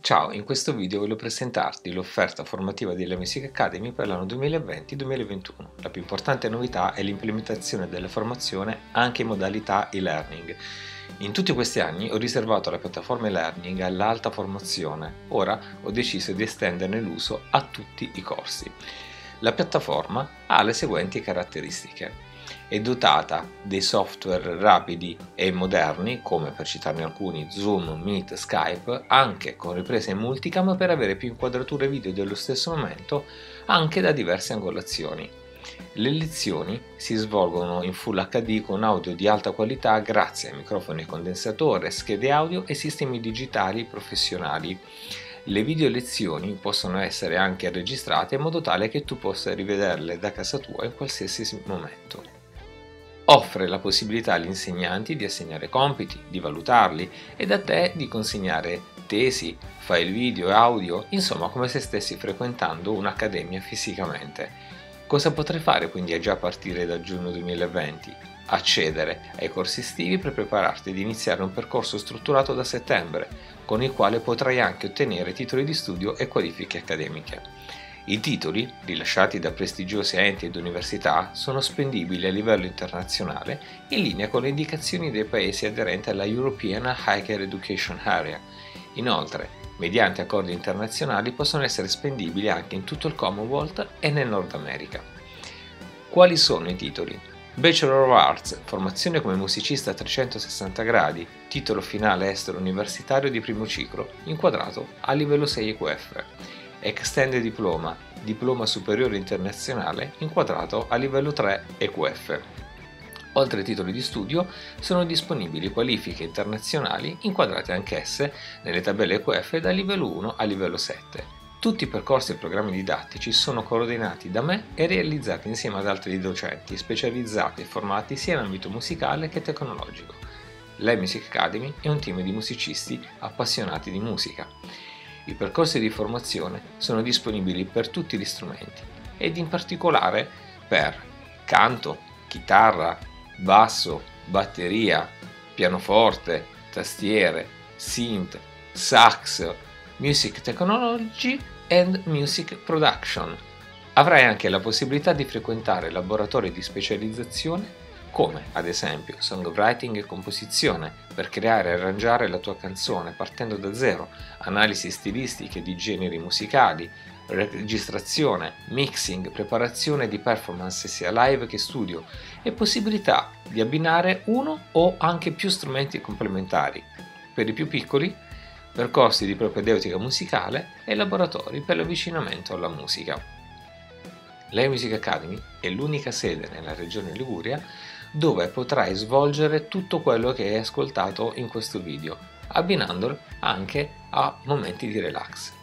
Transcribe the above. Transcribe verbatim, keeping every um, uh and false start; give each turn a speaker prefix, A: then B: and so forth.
A: Ciao, in questo video voglio presentarti l'offerta formativa della Music Academy per l'anno duemilaventi duemilaventuno. La più importante novità è l'implementazione della formazione anche in modalità e-learning. In tutti questi anni ho riservato la piattaforma e-learning all'alta formazione, ora ho deciso di estenderne l'uso a tutti i corsi. La piattaforma ha le seguenti caratteristiche. È dotata dei software rapidi e moderni, come per citarne alcuni Zoom, Meet, Skype, anche con riprese in multicam per avere più inquadrature video dello stesso momento, anche da diverse angolazioni. Le lezioni si svolgono in Full acca di con audio di alta qualità grazie a microfoni condensatore, schede audio e sistemi digitali professionali. Le video lezioni possono essere anche registrate in modo tale che tu possa rivederle da casa tua in qualsiasi momento. Offre la possibilità agli insegnanti di assegnare compiti, di valutarli e a te di consegnare tesi, file video e audio, insomma come se stessi frequentando un'accademia fisicamente. Cosa potrai fare quindi già a partire da giugno duemilaventi? Accedere ai corsi estivi per prepararti ad iniziare un percorso strutturato da settembre, con il quale potrai anche ottenere titoli di studio e qualifiche accademiche. I titoli, rilasciati da prestigiosi enti ed università, sono spendibili a livello internazionale in linea con le indicazioni dei paesi aderenti alla European Higher Education Area. Inoltre, mediante accordi internazionali possono essere spendibili anche in tutto il Commonwealth e nel Nord America. Quali sono i titoli? Bachelor of Arts, formazione come musicista a trecentosessanta gradi, titolo finale estero universitario di primo ciclo, inquadrato a livello sei E Q F. Extended Diploma, diploma superiore internazionale, inquadrato a livello tre E Q F. Oltre ai titoli di studio, sono disponibili qualifiche internazionali inquadrate anch'esse nelle tabelle E Q F da livello uno a livello sette. Tutti i percorsi e programmi didattici sono coordinati da me e realizzati insieme ad altri docenti specializzati e formati sia in ambito musicale che tecnologico. La Music Academy è un team di musicisti appassionati di musica. I percorsi di formazione sono disponibili per tutti gli strumenti ed in particolare per canto, chitarra, basso, batteria, pianoforte, tastiere, synth, sax, music technology and music production. Avrai anche la possibilità di frequentare laboratori di specializzazione come ad esempio songwriting e composizione per creare e arrangiare la tua canzone partendo da zero, analisi stilistiche di generi musicali, registrazione, mixing, preparazione di performance sia live che studio e possibilità di abbinare uno o anche più strumenti complementari. Per i più piccoli, percorsi di propedeutica musicale e laboratori per l'avvicinamento alla musica. La Music Academy è l'unica sede nella regione Liguria dove potrai svolgere tutto quello che hai ascoltato in questo video, abbinandolo anche a momenti di relax.